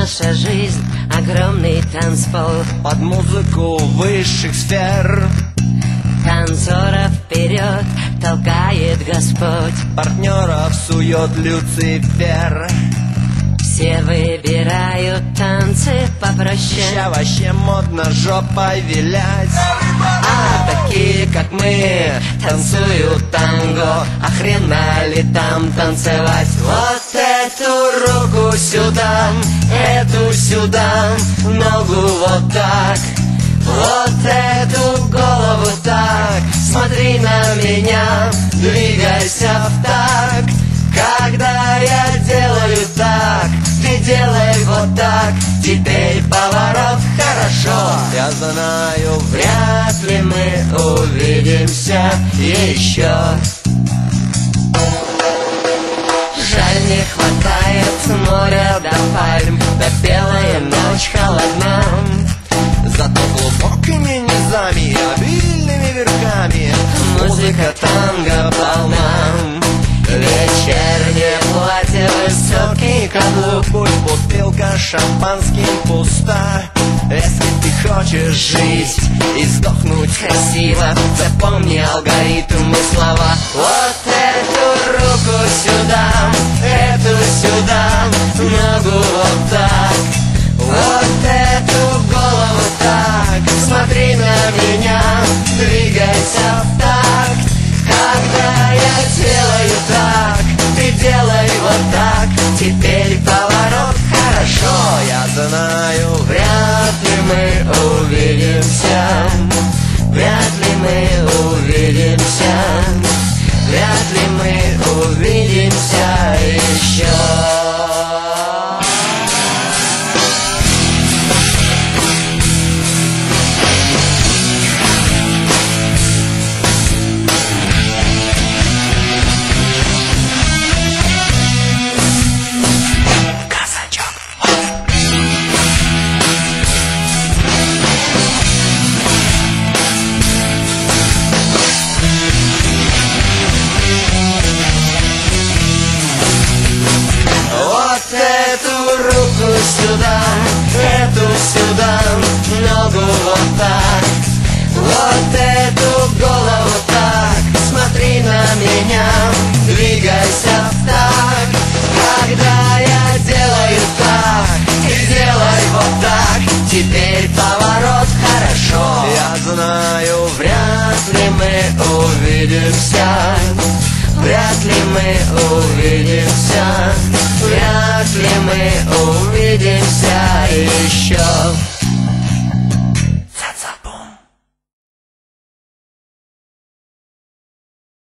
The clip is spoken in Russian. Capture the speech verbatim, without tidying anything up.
наша жизнь огромный танцпол под музыку высших сфер. Танцоров вперед толкает Господь, Партнеров сует Люцифер. все выбирают танцы попроще. Ща вообще модно жопой вилять. А такие, как мы, танцуют танго. А хрена ли там танцевать? Вот эту руку сюда, эту сюда, ногу вот так, вот эту голову так. Смотри на меня, двигайся в такт. Когда я делаю так, ты делай вот так. Теперь поворот, хорошо. Я знаю, Вряд ли мы увидимся еще. Жаль, не хватает с моря до пальм, да белая ночь холодна. зато глубокими низами и обильными верхами Музыка танго полна. Вечернее платье, высокий каблук. пусть бутылка шампанским пуста. Если ты хочешь жить и сдохнуть Красиво, запомни алгоритм и слова. Вот эту руку сюда, эту сюда, ногу вот так, вот эту голову так. Смотри на меня, двигайся в такт. Когда я делаю так, ты делай вот так. Теперь поворот, хорошо. я знаю, Вряд ли мы увидимся, вряд ли мы увидимся, вряд ли мы увидимся еще. Сюда, эту сюда, ногу вот так, вот эту голову так. Смотри на меня, двигайся в такт. Когда я делаю так, ты делай вот так. Теперь поворот, хорошо. я знаю, Вряд ли мы увидимся, вряд ли мы увидимся, вряд ли мы увидимся еще.